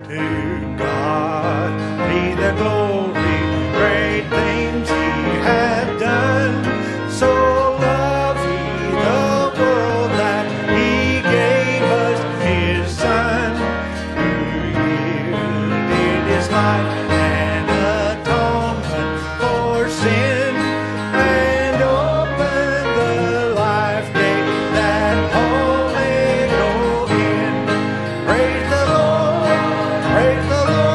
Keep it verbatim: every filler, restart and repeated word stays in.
To God be the glory, great things He hath done. So loved He the world that He gave us His Son, who yielded His life an atonement for sin, and opened the life gate that all may go in. Praise the Lord, praise the Lord.